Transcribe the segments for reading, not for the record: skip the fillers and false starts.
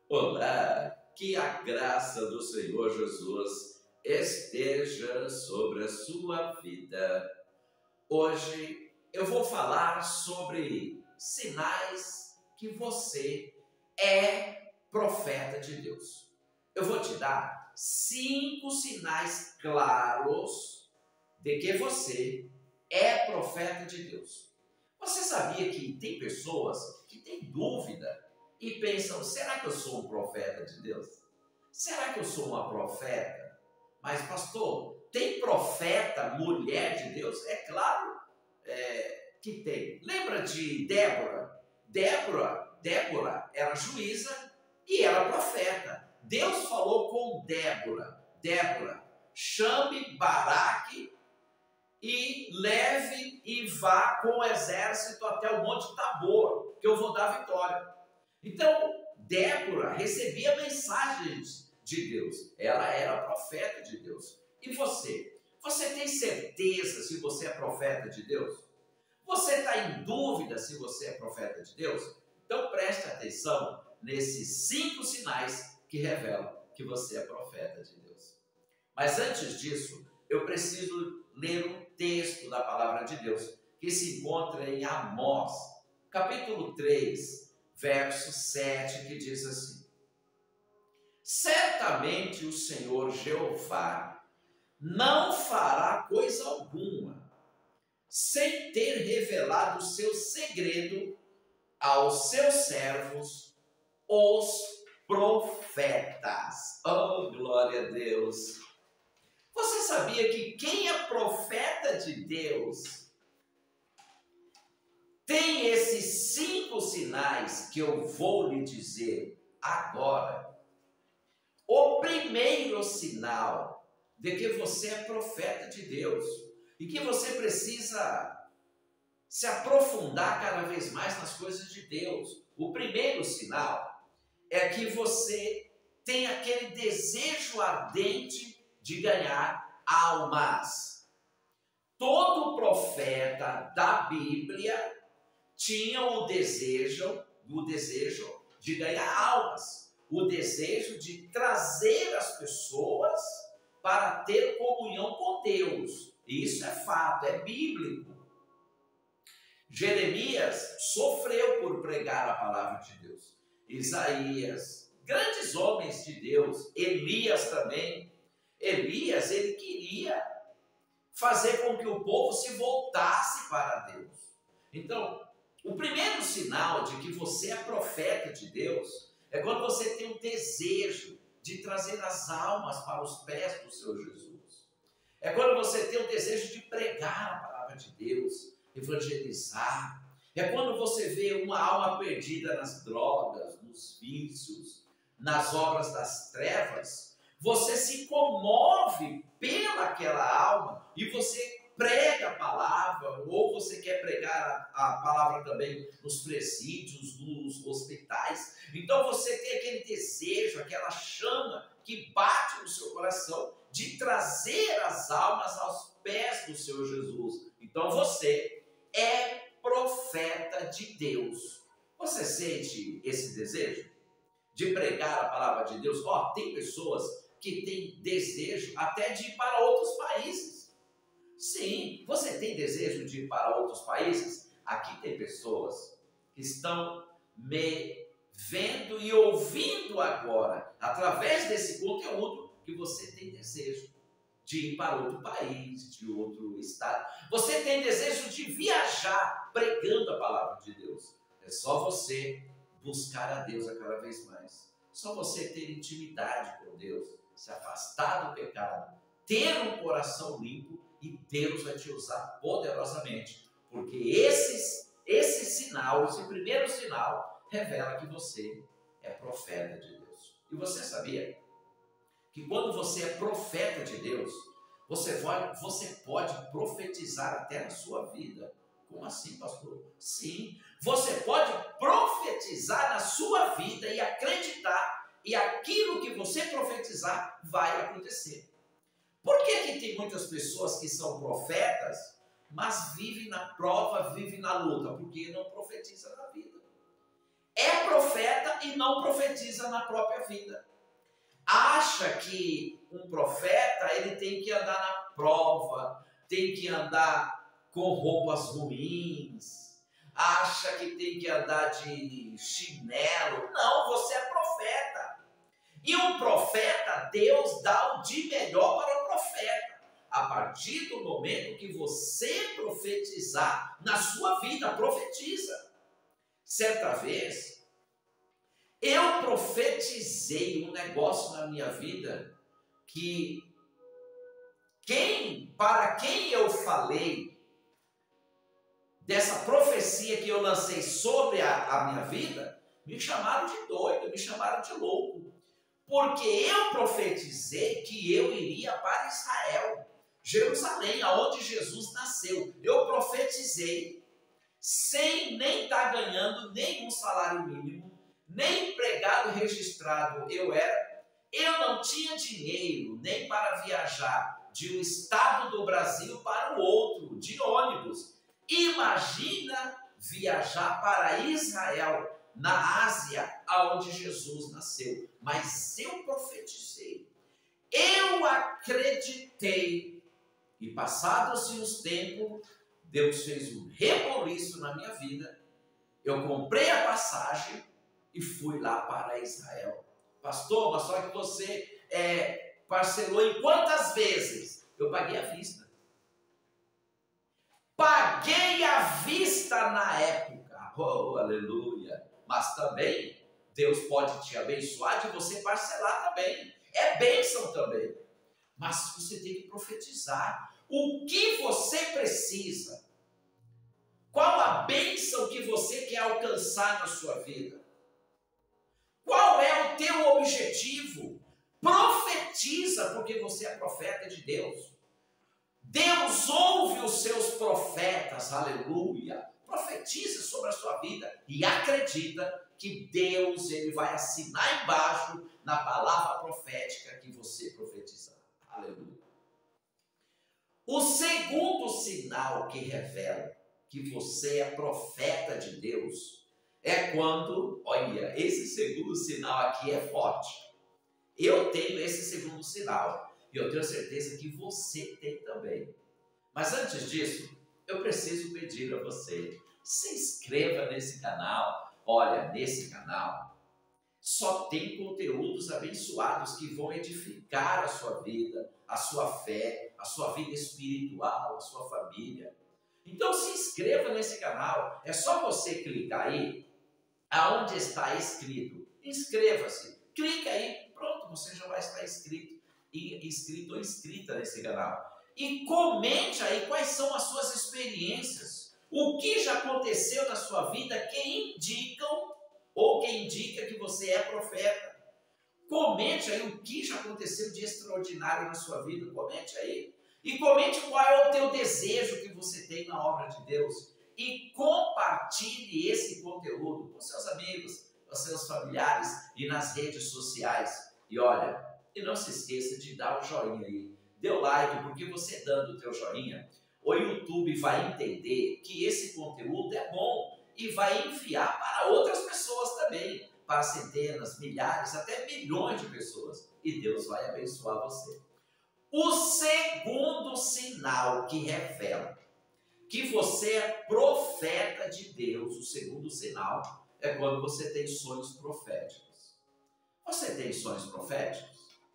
Olá, que a graça do Senhor Jesus esteja sobre a sua vida. Hoje eu vou falar sobre sinais que você é profeta de Deus. Eu vou te dar 5 sinais claros de que você é profeta de Deus. Você sabia que tem pessoas que têm dúvida e pensam, será que eu sou um profeta de Deus? Será que eu sou uma profeta? Mas pastor, tem profeta mulher de Deus? É claro que tem. Lembra de Débora? Débora era juíza e era profeta. Deus falou com Débora, chame Baraque e leve e vá com o exército até o Monte Tabor, que eu vou dar vitória. Então, Débora recebia mensagens de Deus. Ela era profeta de Deus. E você? Você tem certeza se você é profeta de Deus? Você está em dúvida se você é profeta de Deus? Então preste atenção nesses 5 sinais que revelam que você é profeta de Deus. Mas antes disso, eu preciso ler um texto da palavra de Deus que se encontra em Amós, capítulo 3, verso 7, que diz assim: certamente o Senhor Jeová não fará coisa alguma sem ter revelado o seu segredo aos seus servos, os profetas. Oh, glória a Deus! Você sabia que quem é profeta de Deus tem esses 5 sinais que eu vou lhe dizer agora? O primeiro sinal de que você é profeta de Deus e que você precisa se aprofundar cada vez mais nas coisas de Deus. O primeiro sinal é que você tem aquele desejo ardente de ganhar almas. Todo profeta da Bíblia tinha o desejo de ganhar almas, o desejo de trazer as pessoas para ter comunhão com Deus. Isso é fato, é bíblico. Jeremias sofreu por pregar a palavra de Deus. Isaías, grandes homens de Deus, Elias também. Elias, ele queria fazer com que o povo se voltasse para Deus. Então, o primeiro sinal de que você é profeta de Deus é quando você tem um desejo de trazer as almas para os pés do Senhor Jesus. É quando você tem o desejo de pregar a palavra de Deus, evangelizar. É quando você vê uma alma perdida nas drogas, nos vícios, nas obras das trevas, você se comove pelaquela alma e você prega a palavra, ou você quer pregar a palavra também nos presídios, nos hospitais. Então você tem aquele desejo, aquela chama que bate no seu coração de trazer as almas aos pés do Senhor Jesus. Então você é profeta de Deus. Você sente esse desejo de pregar a palavra de Deus? Tem pessoas que têm desejo até de ir para outros países. Sim, você tem desejo de ir para outros países? Aqui tem pessoas que estão me vendo e ouvindo agora, através desse conteúdo, que você tem desejo de ir para outro país, de outro estado. Você tem desejo de viajar pregando a palavra de Deus. É só você buscar a Deus a cada vez mais. Só você ter intimidade com Deus, se afastar do pecado, ter um coração limpo, e Deus vai te usar poderosamente. Porque esse sinal, esse primeiro sinal, revela que você é profeta de Deus. E você sabia que quando você é profeta de Deus, você pode profetizar até na sua vida? Como assim, pastor? Sim, você pode profetizar na sua vida e acreditar, e aquilo que você profetizar vai acontecer. Por que tem muitas pessoas que são profetas, mas vivem na prova, vivem na luta? Porque não profetizam na vida. é profeta e não profetiza na própria vida. Acha que um profeta ele tem que andar na prova, tem que andar com roupas ruins, acha que tem que andar de chinelo. Não, você é profeta. E um profeta, Deus dá o de melhor para o profeta. A partir do momento que você profetizar na sua vida, profetiza. Certa vez, eu profetizei um negócio na minha vida que para quem eu falei dessa profecia que eu lancei sobre a minha vida, me chamaram de doido, me chamaram de louco. Porque eu profetizei que eu iria para Israel, Jerusalém, aonde Jesus nasceu. Eu profetizei sem nem estar ganhando nenhum salário mínimo, nem empregado registrado eu era. Eu não tinha dinheiro nem para viajar de um estado do Brasil para o outro, de ônibus. Imagina viajar para Israel, na Ásia, aonde Jesus nasceu. Mas eu profetizei, eu acreditei, e passados os tempos, Deus fez um reboliço na minha vida. Eu comprei a passagem e fui lá para Israel. Pastor, mas só que você parcelou em quantas vezes? Eu paguei à vista. Paguei à vista na época. Oh, aleluia. Mas também, Deus pode te abençoar de você parcelar também. É bênção também. Mas você tem que profetizar. O que você precisa? Qual a bênção que você quer alcançar na sua vida? Qual é o teu objetivo? Profetiza, porque você é profeta de Deus. Deus ouve os seus profetas, aleluia. Profetiza sobre a sua vida e acredita que Deus ele vai assinar embaixo na palavra profética que você profetizar. Aleluia. O segundo sinal que revela que você é profeta de Deus é quando, olha, esse segundo sinal aqui é forte. Eu tenho esse segundo sinal e eu tenho certeza que você tem também. Mas antes disso, eu preciso pedir a você, se inscreva nesse canal. Olha, nesse canal só tem conteúdos abençoados que vão edificar a sua vida, a sua fé, a sua vida espiritual, a sua família. Então se inscreva nesse canal. É só você clicar aí, aonde está escrito, inscreva-se. Clica aí, pronto, você já vai estar inscrito ou inscrita nesse canal. E comente aí quais são as suas experiências. O que já aconteceu na sua vida que indicam ou que indica que você é profeta. Comente aí o que já aconteceu de extraordinário na sua vida. Comente aí. E comente qual é o teu desejo que você tem na obra de Deus. E compartilhe esse conteúdo com seus amigos, com seus familiares e nas redes sociais. E olha, e não se esqueça de dar o joinha aí. Dê o like, porque você dando o teu joinha, o YouTube vai entender que esse conteúdo é bom e vai enviar para outras pessoas também, para centenas, milhares, até milhões de pessoas. E Deus vai abençoar você. O segundo sinal que revela que você é profeta de Deus, o segundo sinal, é quando você tem sonhos proféticos. Você tem sonhos proféticos?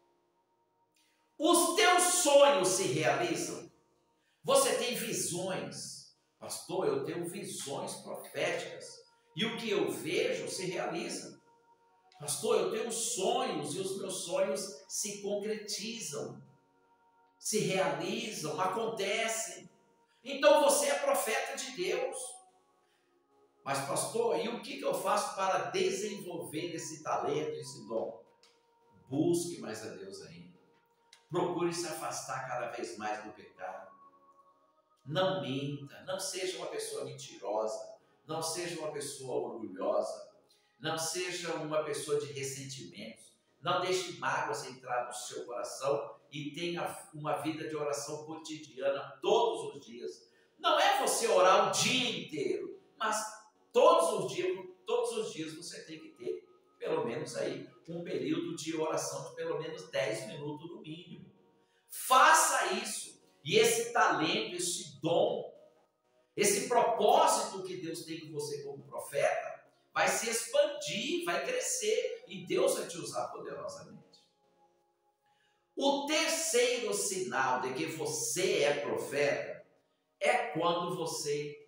Os teus sonhos se realizam? Você tem visões? Pastor, eu tenho visões proféticas e o que eu vejo se realiza. Pastor, eu tenho sonhos e os meus sonhos se concretizam, se realizam, acontecem. Então você é profeta de Deus. Mas pastor, e o que eu faço para desenvolver esse talento, esse dom? Busque mais a Deus ainda. Procure se afastar cada vez mais do pecado. Não minta, não seja uma pessoa mentirosa, não seja uma pessoa orgulhosa, não seja uma pessoa de ressentimentos, não deixe mágoas entrar no seu coração e tenha uma vida de oração cotidiana todos os dias. Não é você orar o dia inteiro, mas todos os dias todos os dias você tem que ter, pelo menos aí, um período de oração de pelo menos 10 minutos no mínimo. Faça isso. E esse talento, esse dom, esse propósito que Deus tem com você como profeta, vai se expandir, vai crescer, e Deus vai te usar poderosamente. O terceiro sinal de que você é profeta é quando você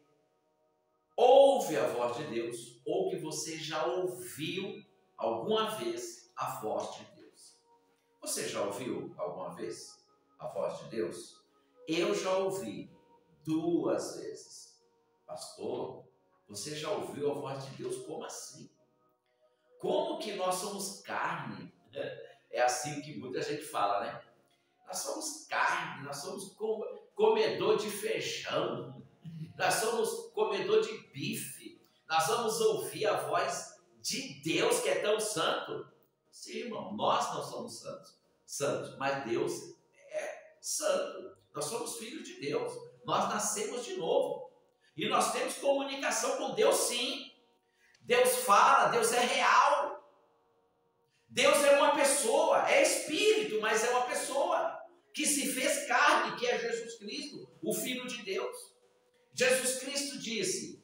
ouve a voz de Deus, ou que você já ouviu alguma vez a voz de Deus. Você já ouviu alguma vez a voz de Deus? Eu já ouvi 2 vezes. Pastor, você já ouviu a voz de Deus? Como assim? Como que nós somos carne? É assim que muita gente fala, né? Nós somos carne, nós somos comedor de feijão, nós somos comedor de bife, nós vamos ouvir a voz de Deus que é tão santo. Sim, irmão, nós não somos santos, mas Deus é santo. Nós somos filhos de Deus, nós nascemos de novo e nós temos comunicação com Deus, sim. Deus fala, Deus é real. Deus é uma pessoa, é espírito, mas é uma pessoa que se fez carne, que é Jesus Cristo, o Filho de Deus. Jesus Cristo disse,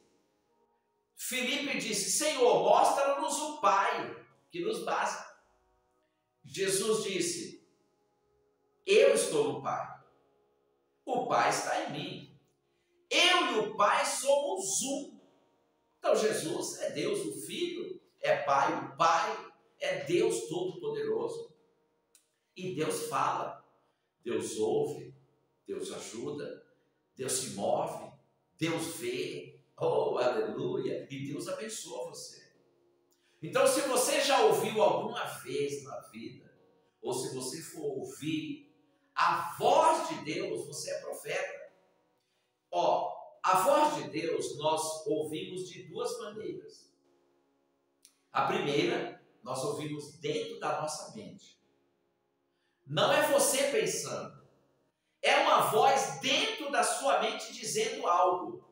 Filipe disse, Senhor, mostra-nos o Pai, que nos basta. Jesus disse, eu estou no Pai, o Pai está em mim. Eu e o Pai somos um. Então Jesus é Deus, o Filho, é Pai, o Pai é Deus Todo-Poderoso. E Deus fala, Deus ouve, Deus ajuda, Deus se move, Deus vê, oh, aleluia, e Deus abençoa você. Então, se você já ouviu alguma vez na vida, ou se você for ouvir a voz de Deus, você é profeta. Ó, a voz de Deus nós ouvimos de 2 maneiras. A primeira, nós ouvimos dentro da nossa mente. Não é você pensando. É uma voz dentro da sua mente dizendo algo.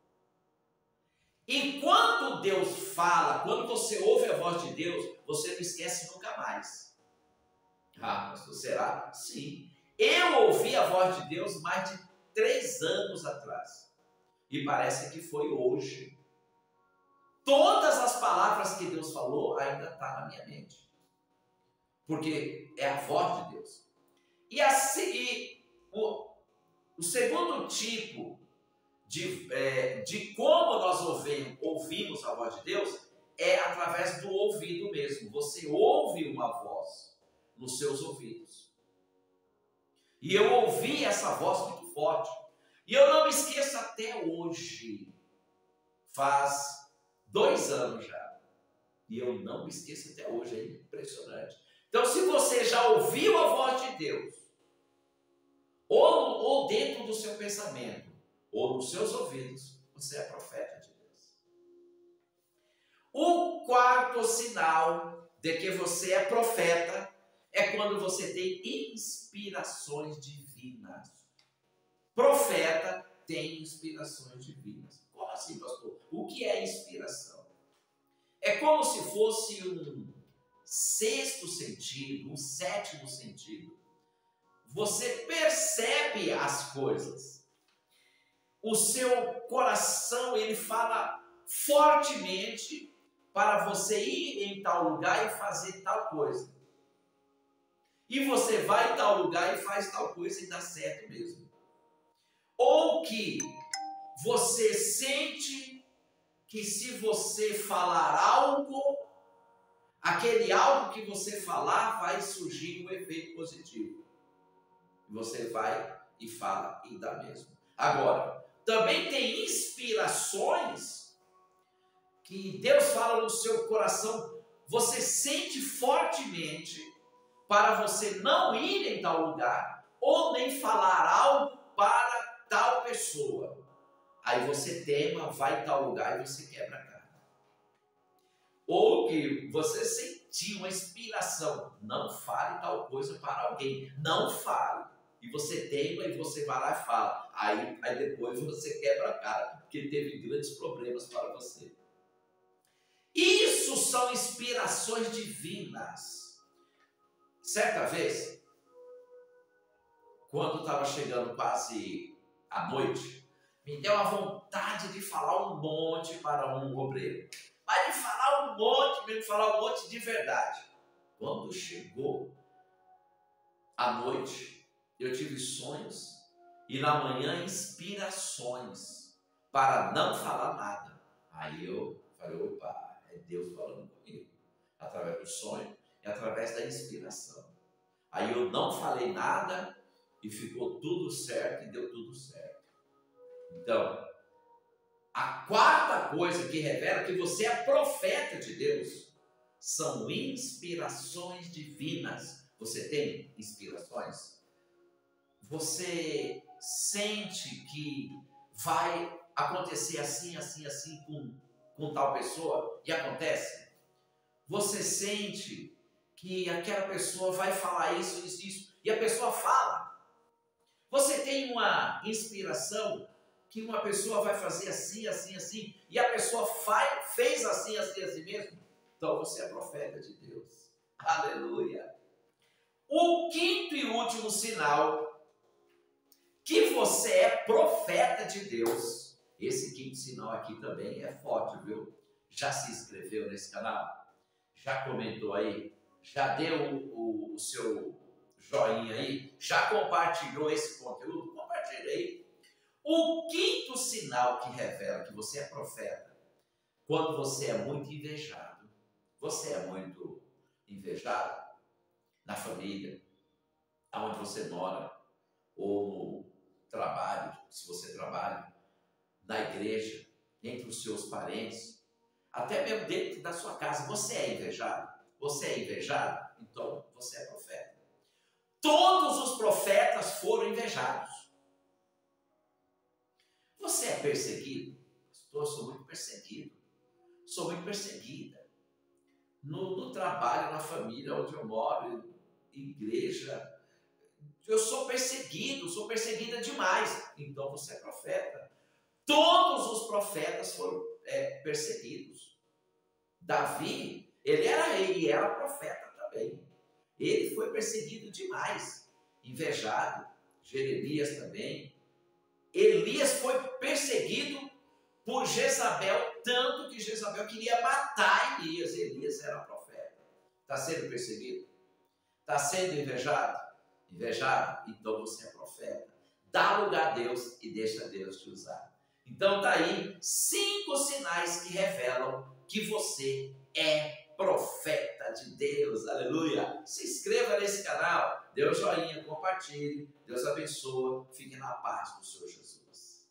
E quando Deus fala, quando você ouve a voz de Deus, você não esquece nunca mais. Ah, pastor, será? Sim. Eu ouvi a voz de Deus mais de 3 anos atrás. E parece que foi hoje. Todas as palavras que Deus falou ainda estão na minha mente. Porque é a voz de Deus. E assim, o segundo tipo de como nós ouvimos a voz de Deus é através do ouvido mesmo. Você ouve uma voz nos seus ouvidos. E eu ouvi essa voz muito forte. E eu não me esqueço até hoje. Faz 2 anos já. E eu não me esqueço até hoje. É impressionante. Então, se você já ouviu a voz de Deus, ou dentro do seu pensamento, ou nos seus ouvidos, você é profeta de Deus. O quarto sinal de que você é profeta é quando você tem inspirações divinas. Profeta tem inspirações divinas. Como assim, pastor? O que é inspiração? É como se fosse um 6º sentido, um 7º sentido. Você percebe as coisas. O seu coração, ele fala fortemente para você ir em tal lugar e fazer tal coisa. E você vai em tal lugar e faz tal coisa e dá certo mesmo. Ou que você sente que se você falar algo, aquele algo que você falar vai surgir um efeito positivo. Você vai e fala e dá mesmo. Agora, também tem inspirações que Deus fala no seu coração, você sente fortemente para você não ir em tal lugar ou nem falar algo para tal pessoa. Aí você tema, vai em tal lugar e você quebra a cara. Ou que você sentiu uma inspiração, não fale tal coisa para alguém, não fale. E você tema e você vai lá e fala. Aí depois você quebra a cara, porque teve grandes problemas para você. Isso são inspirações divinas. Certa vez, quando estava chegando quase à noite, me deu a vontade de falar um monte para um obreiro. Mas de falar um monte, mesmo falar um monte de verdade. Quando chegou à noite, eu tive sonhos e na manhã inspirações para não falar nada. Aí eu falei, opa, é Deus falando comigo, através do sonho e através da inspiração. Aí eu não falei nada e ficou tudo certo e deu tudo certo. Então, a quarta coisa que revela que você é profeta de Deus são inspirações divinas. Você tem inspirações? Você sente que vai acontecer assim, assim, assim com tal pessoa e acontece? Você sente que aquela pessoa vai falar isso, isso, isso e a pessoa fala? Você tem uma inspiração que uma pessoa vai fazer assim, assim, assim e a pessoa fez assim, assim, assim mesmo? Então você é profeta de Deus. Aleluia! O quinto e último sinal que você é profeta de Deus. Esse quinto sinal aqui também é forte, viu? Já se inscreveu nesse canal? Já comentou aí? Já deu o seu joinha aí? Já compartilhou esse conteúdo? Compartilha aí. O quinto sinal que revela que você é profeta, quando você é muito invejado. Você é muito invejado na família, aonde você mora, ou no trabalho, se você trabalha, na igreja, entre os seus parentes, até mesmo dentro da sua casa. Você é invejado? Você é invejado? Então você é profeta. Todos os profetas foram invejados. Você é perseguido? Pastor, eu sou muito perseguido. Sou muito perseguida. No trabalho, na família onde eu moro, igreja, eu sou perseguido, sou perseguida demais. Então você é profeta. Todos os profetas foram perseguidos. Davi, ele era rei e era profeta também. Ele foi perseguido demais, invejado. Jeremias também. Elias foi perseguido por Jezabel, tanto que Jezabel queria matar Elias. Elias era profeta. Está sendo perseguido? Está sendo invejado? Invejado? Então você é profeta. Dá lugar a Deus e deixa Deus te usar. Então está aí 5 sinais que revelam que você é profeta de Deus. Aleluia! Se inscreva nesse canal, dê um joinha, compartilhe. Deus abençoe. Fique na paz do Senhor Jesus.